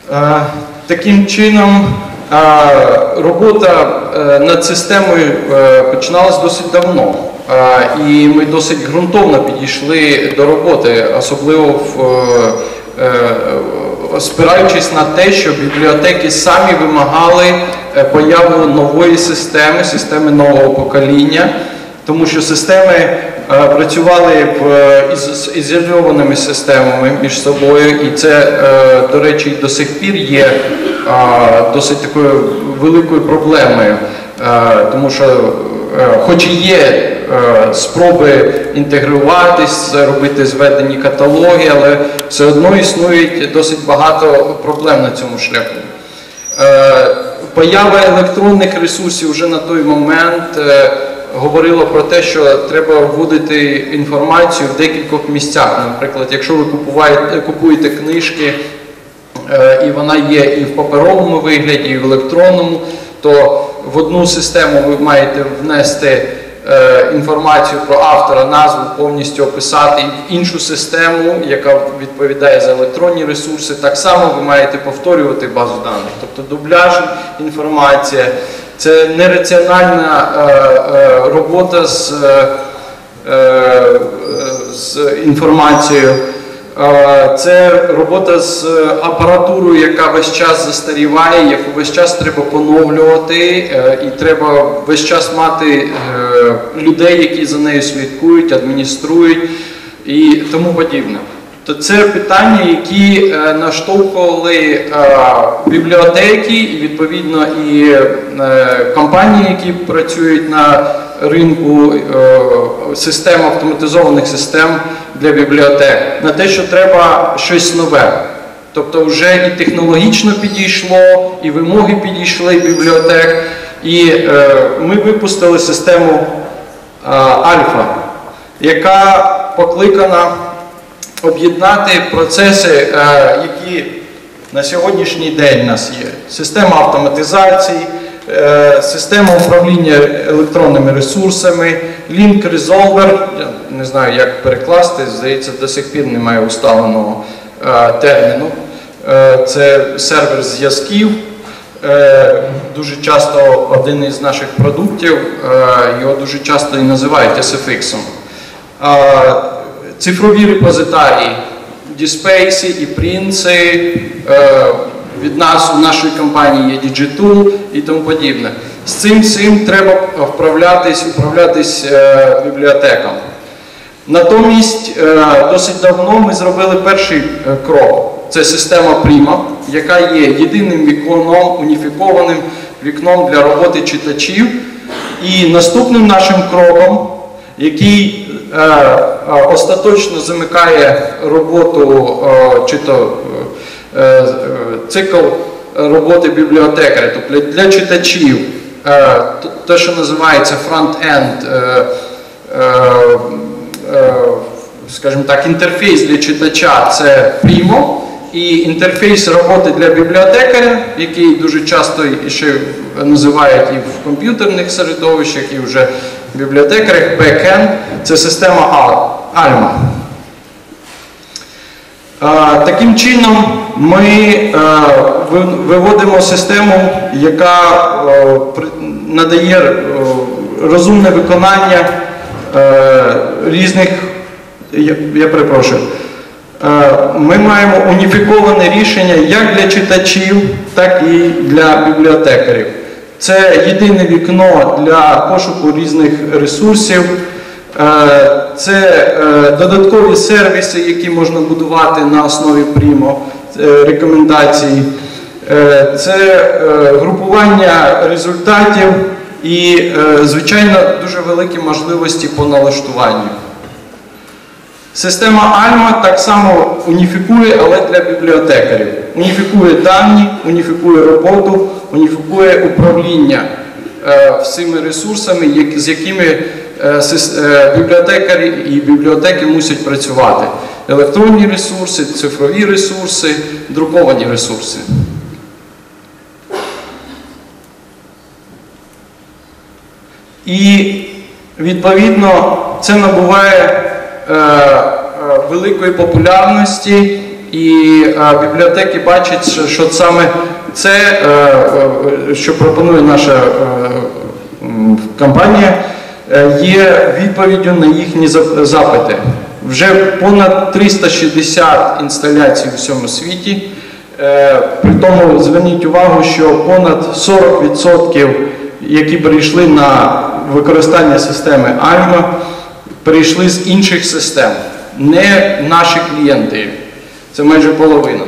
Таким чином, робота над системою починалась досить давно. І ми досить ґрунтовно підійшли до роботи, особливо спираючись на те, що бібліотеки самі вимагали появу нової системи нового покоління, тому що системи працювали з ізольованими системами між собою, і це, до речі, до сих пір є досить такою великою проблемою, тому що хоч і є спроби інтегруватись, робити зведені каталоги, але все одно існують досить багато проблем на цьому шляху. Поява електронних ресурсів вже на той момент говорила про те, що треба вводити інформацію в декількох місцях. Наприклад, якщо ви купуєте книжки, і вона є і в паперовому вигляді, і в електронному, то в одну систему ви маєте внести інформацію про автора, назву, повністю описати, і в іншу систему, яка відповідає за електронні ресурси, так само ви маєте повторювати базу даних. Тобто дубляж, інформація. Це нераціональна робота з інформацією. Це робота з апаратурою, яка весь час застаріває, яку весь час треба поновлювати, і треба весь час мати людей, які за нею слідкують, адмініструють і тому подібне. То це питання, які наштовхували бібліотеки і, відповідно, і компанії, які працюють на ринку систем, автоматизованих систем для бібліотек, на те, що треба щось нове. Тобто вже і технологічно підійшло, і вимоги підійшли бібліотек, і ми випустили систему Альфа, яка покликана об'єднати процеси, які на сьогоднішній день у нас є. Система автоматизації, система управління електронними ресурсами, Link Resolver, я не знаю, як перекласти, здається, до сих пір немає усталеного терміну. Це сервер зв'язків, дуже часто один із наших продуктів, його дуже часто і називають SFX. Цифрові репозитарії, DSpace і Prince, від нас, у нашої компанії є Digitool і тому подібне. З цим всім треба управлятись бібліотекам. Натомість, досить давно ми зробили перший крок. Це система Prima, яка є єдиним вікном, уніфікованим вікном для роботи читачів. І наступним нашим кроком, який остаточно замикає роботу, чи то цикл роботи бібліотекаря, тобто для читачів, те, що називається front-end, скажімо так, інтерфейс для читача – це Primo, і інтерфейс роботи для бібліотекаря, який дуже часто ще називають і в комп'ютерних середовищах, і вже в бібліотекарях, back-end – це система Alma. Таким чином ми виводимо систему, яка надає розумне виконання різних, я перепрошую, ми маємо уніфіковане рішення як для читачів, так і для бібліотекарів. Це єдине вікно для пошуку різних ресурсів, це додаткові сервіси, які можна будувати на основі Primo, рекомендацій, це групування результатів і, звичайно, дуже великі можливості по налаштуванню. Система Alma так само уніфікує, але для бібліотекарів. Уніфікує дані, уніфікує роботу, уніфікує управління всіми ресурсами, з якими бібліотекарі і бібліотеки мусять працювати. Електронні ресурси, цифрові ресурси, друковані ресурси. І, відповідно, це набуває великої популярності і бібліотеки бачать, що саме це, що пропонує наша компанія, є відповіддю на їхні запити. Вже понад 360 інсталяцій у всьому світі. При тому зверніть увагу, що понад 40%, які перейшли на використання системи Alma, перейшли з інших систем, не наші клієнти. Це майже половина.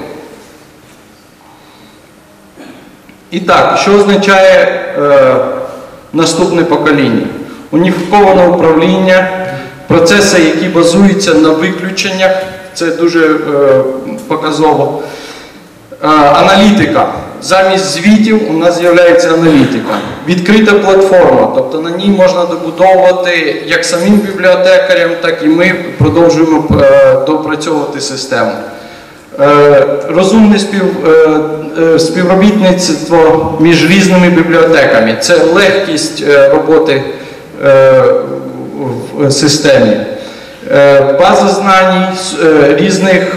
І так, що означає наступне покоління? Уніфіковане управління, процеси, які базуються на виключеннях, це дуже показово. Аналітика. Замість звітів у нас з'являється аналітика. Відкрита платформа, тобто на ній можна добудовувати як самим бібліотекарям, так і ми продовжуємо допрацьовувати систему. Розумне співробітництво між різними бібліотеками. Це легкість роботи в системі. База знань різних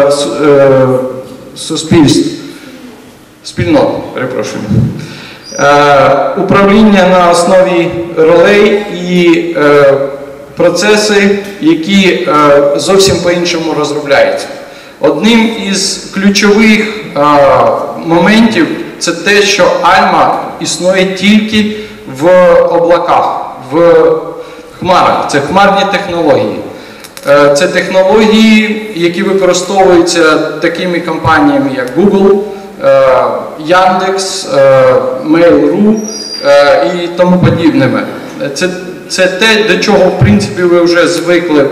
суспільств, спільнот, перепрошую. Управління на основі ролей і процеси, які зовсім по-іншому розробляються. Одним із ключових моментів це те, що Alma існує тільки в облаках, в хмарах. Це хмарні технології. Це технології, які використовуються такими компаніями, як Google, Яндекс, Mail.ru і тому подібними. Це те, до чого, в принципі, ви вже звикли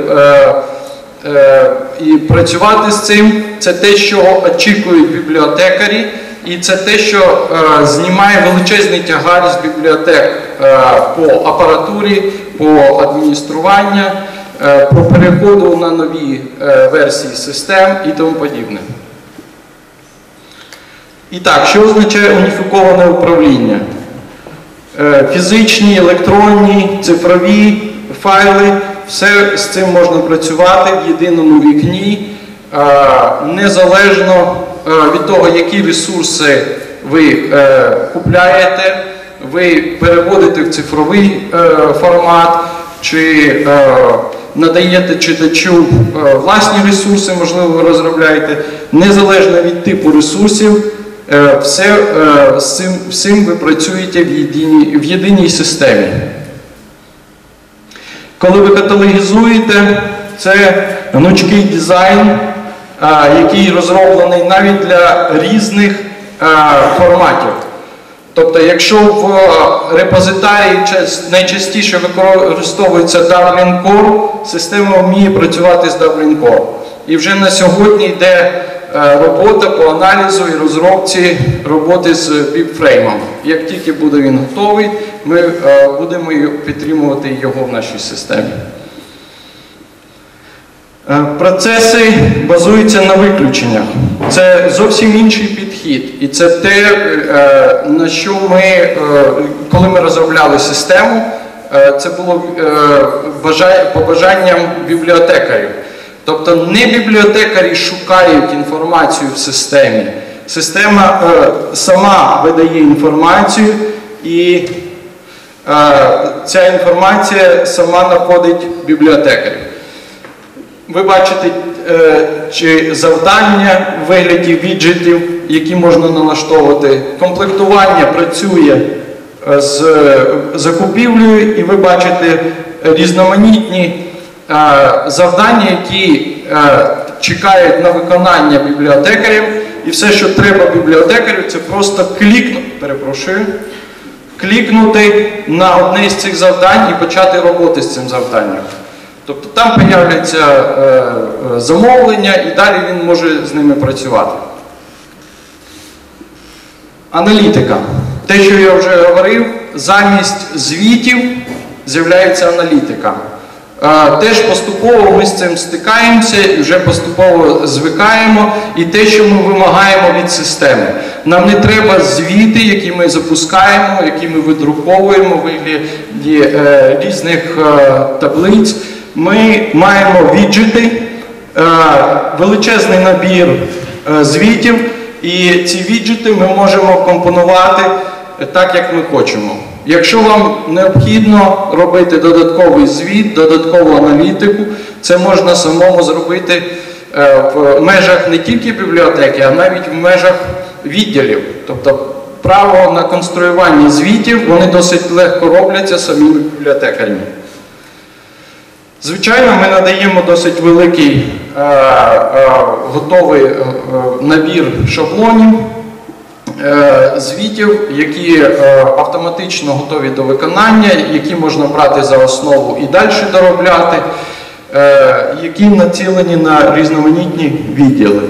і працювати з цим. Це те, що очікують бібліотекарі, і це те, що знімає величезний тягар з бібліотек по апаратурі, по адмініструванню, по переходу на нові версії систем і тому подібне. І так, що означає уніфіковане управління? Фізичні, електронні, цифрові файли, все з цим можна працювати в єдиному вікні, незалежно від того, які ресурси ви купляєте, ви переводите в цифровий формат, чи надаєте читачу власні ресурси, можливо, ви розробляєте, незалежно від типу ресурсів, з цим ви працюєте в єдиній системі. Коли ви каталогізуєте, це гнучкий дизайн, який розроблений навіть для різних форматів. Тобто, якщо в репозитарії найчастіше використовується Dublin Core, система вміє працювати з Dublin Core. І вже на сьогодні йде робота по аналізу і розробці роботи з BibFrame. Як тільки буде він готовий, ми будемо підтримувати його в нашій системі. Процеси базуються на виключеннях. Це зовсім інший підхід. І це те, на що ми, коли ми розробляли систему, це було побажанням бібліотекарів. Тобто не бібліотекарі шукають інформацію в системі. Система сама видає інформацію, і ця інформація сама знаходить бібліотекарів. Ви бачите чи завдання в вигляді віджитів, які можна налаштовувати. Комплектування працює з закупівлею, і ви бачите різноманітні завдання, які чекають на виконання бібліотекарів. І все, що треба бібліотекарю, це просто клікнути на одне з цих завдань і почати роботи з цим завданням. Тобто там з'являться замовлення, і далі він може з ними працювати. Аналітика. Те, що я вже говорив, замість звітів з'являється аналітика. Теж поступово ми з цим стикаємося і вже поступово звикаємо, і те, що ми вимагаємо від системи. Нам не треба звіти, які ми запускаємо, які ми видруковуємо в вигляді різних таблиць. Ми маємо віджити, величезний набір звітів, і ці віджити ми можемо компонувати так, як ми хочемо. Якщо вам необхідно робити додатковий звіт, додаткову аналітику, це можна самому зробити в межах не тільки бібліотеки, а навіть в межах відділів. Тобто право на конструювання звітів, вони досить легко робляться самими бібліотекарями. Звичайно, ми надаємо досить великий готовий набір шаблонів, звітів, які автоматично готові до виконання, які можна брати за основу і далі доробляти, які націлені на різноманітні відділи.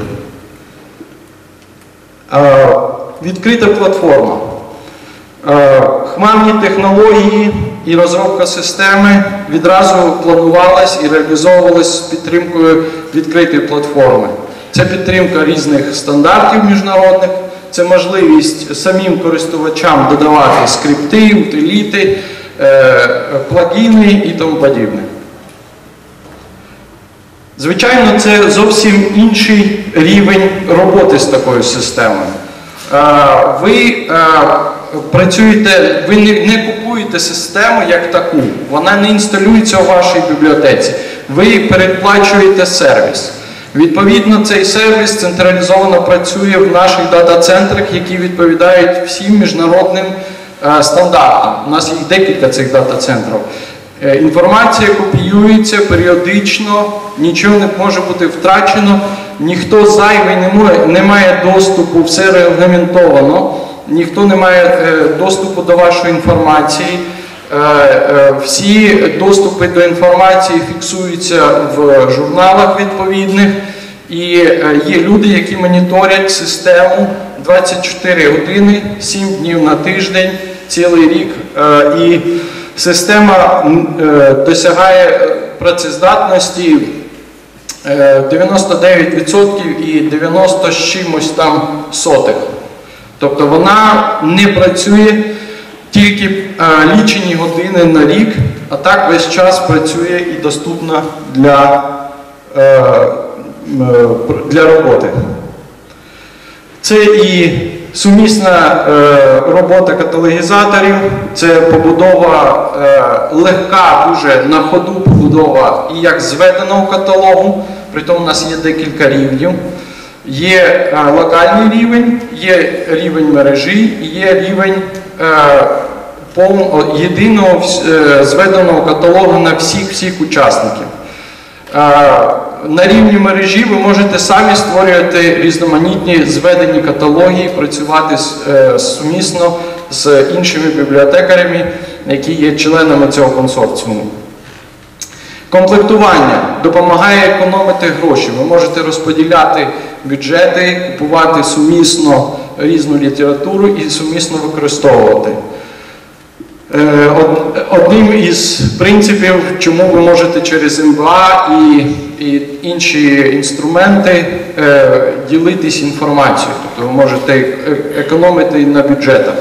Відкрита платформа. Хмарні технології і розробка системи відразу планувалась і реалізовувалась з підтримкою відкритої платформи. Це підтримка різних стандартів міжнародних, це можливість самим користувачам додавати скрипти, утиліти, плагіни і тому подібне. Це зовсім інший рівень роботи з такою системою. Ви працюєте, ви не купуєте систему як таку, вона не інсталюється у вашій бібліотеці. Ви передплачуєте сервіс. Відповідно, цей сервіс централізовано працює в наших дата-центрах, які відповідають всім міжнародним стандартам. У нас їх декілька цих дата-центрів. Інформація копіюється періодично, нічого не може бути втрачено, ніхто зайвий не має доступу, все регламентовано, ніхто не має доступу до вашої інформації. Всі доступи до інформації фіксуються в журналах відповідних, і є люди, які моніторять систему 24 години, 7 днів на тиждень, цілий рік, і система досягає працездатності 99% і 90 з чимось там сотих. Тобто вона не працює тільки лічені години на рік, а так весь час працює і доступна для роботи. Це і сумісна робота каталогізаторів, це побудова легка, дуже на ходу побудова і як зведеного каталогу, притому у нас є декілька рівнів. Є локальний рівень, є рівень мережі, є рівень єдиного зведеного каталогу на всіх учасників. На рівні мережі ви можете самі створювати різноманітні зведені каталоги, працювати сумісно з іншими бібліотекарями, які є членами цього консорціуму. Комплектування допомагає економити гроші. Ви можете розподіляти бюджети, купувати сумісно різну літературу і сумісно використовувати. Одним із принципів, чому ви можете через МБА і інші інструменти ділитись інформацією, тобто ви можете економити на бюджетах.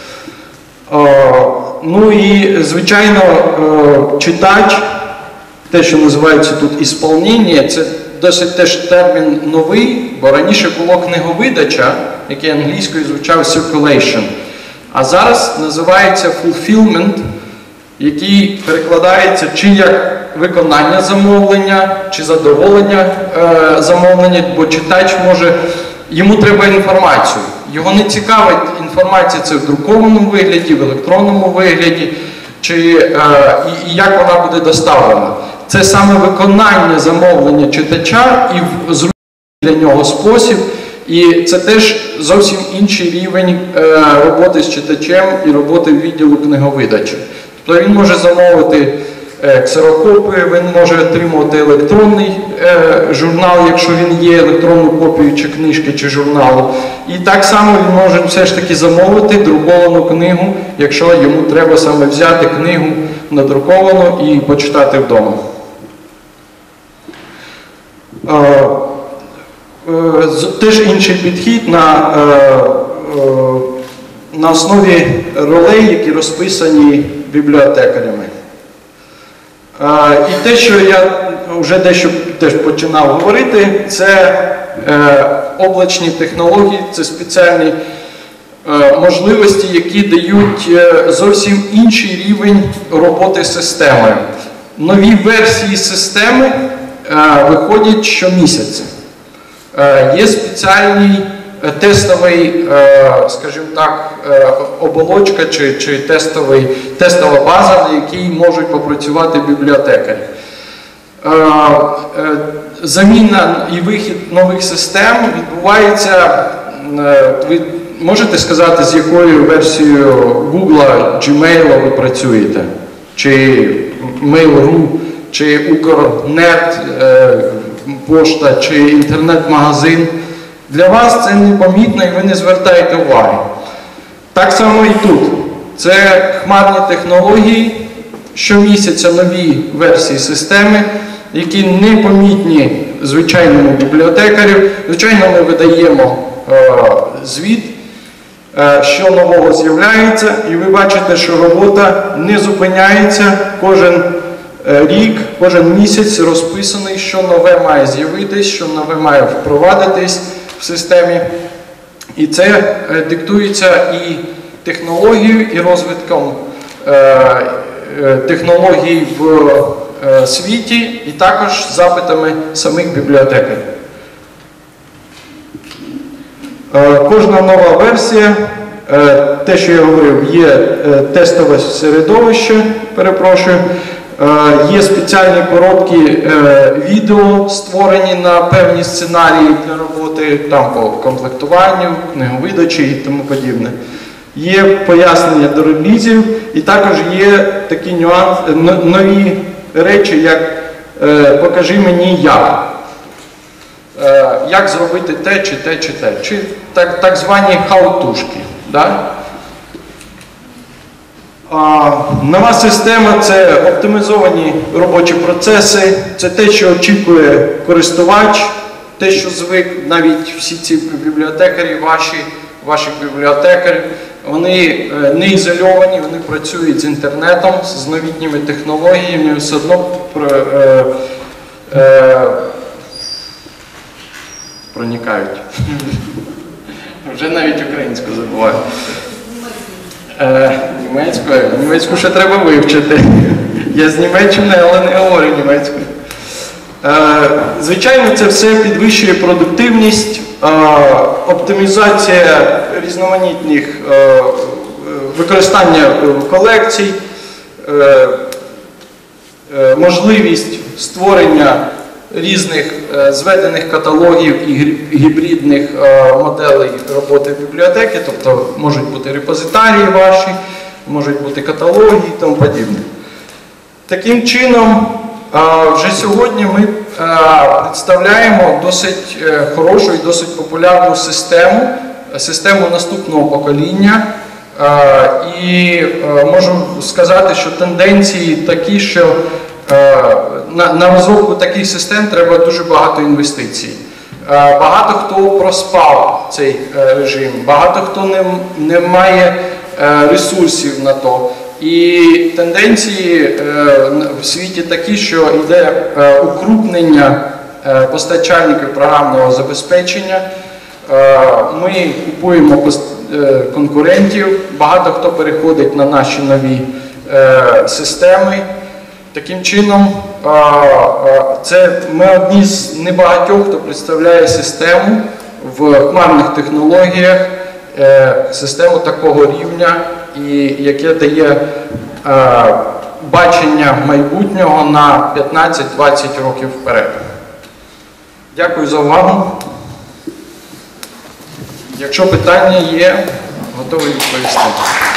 Ну і, звичайно, читач, те, що називається тут «ісполнення», це досить теж термін новий, бо раніше було книговидача, який англійською звучав «circulation», а зараз називається fulfillment, який перекладається чи як виконання замовлення, чи задоволення замовлення, бо читач може, йому треба інформацію. Його не цікавить інформація, це в друкованому вигляді, в електронному вигляді, і як вона буде доставлена. Це саме виконання замовлення читача і зручний для нього спосіб. І це теж зовсім інший рівень роботи з читачем і роботи в відділу книговидачі. Тобто він може замовити ксерокопію, він може отримувати електронний журнал, якщо він є, електронну копію чи книжки, чи журналу. І так само він може все ж таки замовити друковану книгу, якщо йому треба саме взяти книгу надруковану і почитати вдома. Теж інший підхід на основі ролей, які розписані бібліотекарями. І те, що я вже дещо теж починав говорити, це облачні технології, це спеціальні можливості, які дають зовсім інший рівень роботи з системою. Нові версії системи виходять щомісяця. Є спеціальний тестовий, скажімо так, оболочка чи тестова база, на якій можуть попрацювати бібліотекарі. Заміна і вихід нових систем відбувається, ви можете сказати, з якою версією Google, Gmail ви працюєте? Чи Mail.ru, чи Укрнет, пошта, чи інтернет-магазин? Для вас це непомітно і ви не звертаєте уваги. Так само і тут. Це хмарні технології, щомісяця нові версії системи, які непомітні звичайному бібліотекарю. Звичайно, ми видаємо звіт, що нового з'являється, і ви бачите, що робота не зупиняється. Кожен рік, кожен місяць розписаний, що нове має з'явитись, що нове має впровадитись в системі. І це диктується і технологією, і розвитком технологій в світі, і також запитами самих бібліотекарів. Кожна нова версія, те, що я говорив, є тестове середовище, перепрошую, є спеціальні короткі відео, створені на певні сценарії для роботи, там по комплектуванню, книговидачі і тому подібне. Є пояснення до релізів, і також є такі нові речі, як «покажи мені як». Як зробити те, чи те, чи те. Чи так звані хау-тушки. Да? Нова система – це оптимізовані робочі процеси, це те, що очікує користувач, те, що звик навіть всі ці бібліотекарі, ваші бібліотекарі. Вони не ізольовані, вони працюють з інтернетом, з новітніми технологіями, все одно проникають. Вже навіть українську забуваю. Німецьку ще треба вивчити. Я з Німеччини, але не говорю німецькою. Звичайно, це все підвищує продуктивність, оптимізація різноманітних використання колекцій, можливість створення різних зведених каталогів і гібридних моделей роботи бібліотеки, тобто можуть бути репозитарії ваші, можуть бути каталоги і тому подібне. Таким чином, вже сьогодні ми представляємо досить хорошу і досить популярну систему наступного покоління. І можу сказати, що тенденції такі, що на розробку таких систем треба дуже багато інвестицій. Багато хто проспав цей режим, багато хто не має ресурсів на то. І тенденції в світі такі, що йде укрупнення постачальників програмного забезпечення. Ми купуємо конкурентів, багато хто переходить на наші нові системи. Таким чином, ми одні з небагатьох, хто представляє систему в хмарних технологіях, систему такого рівня, і яке дає бачення майбутнього на 15-20 років вперед. Дякую за увагу. Якщо питання є, готовий відповісти.